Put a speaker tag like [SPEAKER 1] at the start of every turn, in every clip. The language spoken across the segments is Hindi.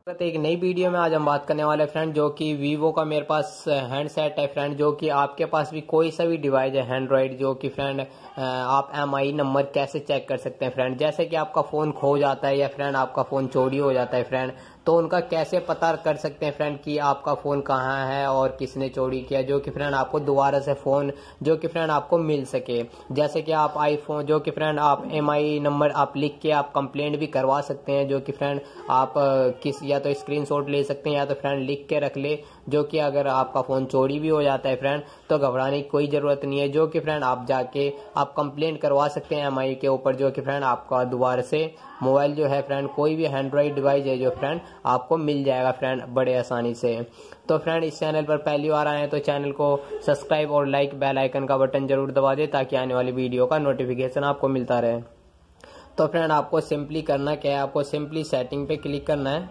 [SPEAKER 1] एक नई वीडियो में आज हम बात करने वाले फ्रेंड जो कि वीवो का मेरे पास हैंडसेट है फ्रेंड, जो कि आपके पास भी कोई सा भी डिवाइस है एंड्रॉइड, जो कि फ्रेंड आप एमआई नंबर कैसे चेक कर सकते हैं फ्रेंड। जैसे कि आपका फ़ोन खो जाता है या फ्रेंड आपका फ़ोन चोरी हो जाता है फ्रेंड, तो उनका कैसे पता कर सकते हैं फ्रेंड कि आपका फ़ोन कहाँ है और किसने चोरी किया, जो कि फ्रेंड आपको दोबारा से फ़ोन जो कि फ्रेंड आपको मिल सके। जैसे कि आप आईफोन जो कि फ्रेंड आप एमआई नंबर आप लिख के आप कंप्लेंट भी करवा सकते हैं, जो कि फ्रेंड आप किस या तो स्क्रीनशॉट ले सकते हैं या तो फ्रेंड लिख के रख ले, जो कि अगर आपका फ़ोन चोरी भी हो जाता है फ्रेंड तो घबराने की कोई ज़रूरत नहीं है, जो कि फ्रेंड आप जाके आप कंप्लेंट करवा सकते हैं एमआई के ऊपर, जो कि फ्रेंड आपका दोबारा से मोबाइल जो है फ्रेंड कोई भी एंड्रॉइड डिवाइस है जो फ्रेंड आपको मिल जाएगा फ्रेंड बड़े आसानी से। तो फ्रेंड इस चैनल पर पहली बार आए हैं तो चैनल को सब्सक्राइब और लाइक बेल आइकन का बटन जरूर दबा दें ताकि आने वाली वीडियो का नोटिफिकेशन आपको मिलता रहे। तो फ्रेंड आपको सिंपली करना क्या है, आपको सिंपली सेटिंग पे क्लिक करना है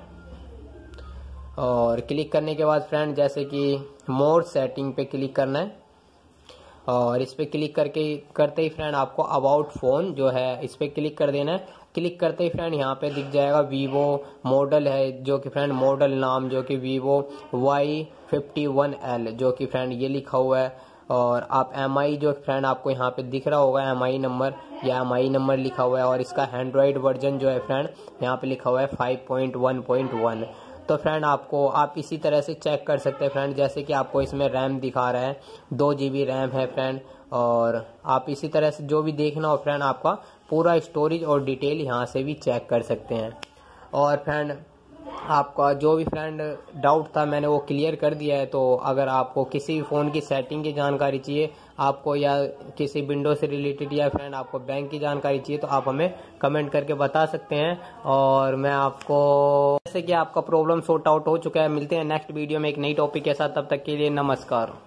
[SPEAKER 1] और क्लिक करने के बाद फ्रेंड जैसे कि मोर सेटिंग पे क्लिक करना है और इस पे क्लिक करते ही फ्रेंड आपको अबाउट फ़ोन जो है इस पे क्लिक कर देना है। क्लिक करते ही फ्रेंड यहाँ पे दिख जाएगा वीवो मॉडल है, जो कि फ्रेंड मॉडल नाम जो कि वीवो Y51L जो कि फ्रेंड ये लिखा हुआ है, और आप एमआई जो फ्रेंड आपको यहाँ पे दिख रहा होगा एमआई नंबर या एमआई नंबर लिखा हुआ है, और इसका एंड्रॉइड वर्जन जो है फ्रेंड यहाँ पे लिखा हुआ है 5.1.1। तो फ्रेंड आप इसी तरह से चेक कर सकते हैं फ्रेंड, जैसे कि आपको इसमें रैम दिखा रहा है 2 GB रैम है फ्रेंड, और आप इसी तरह से जो भी देखना हो फ्रेंड आपका पूरा स्टोरेज और डिटेल यहाँ से भी चेक कर सकते हैं। और फ्रेंड आपका जो भी फ्रेंड डाउट था मैंने वो क्लियर कर दिया है। तो अगर आपको किसी भी फ़ोन की सेटिंग की जानकारी चाहिए आपको, या किसी विंडो से रिलेटेड, या फ्रेंड आपको बैंक की जानकारी चाहिए, तो आप हमें कमेंट करके बता सकते हैं और मैं आपको जैसे कि आपका प्रॉब्लम सॉर्ट आउट हो चुका है। मिलते हैं नेक्स्ट वीडियो में एक नई टॉपिक के साथ, तब तक के लिए नमस्कार।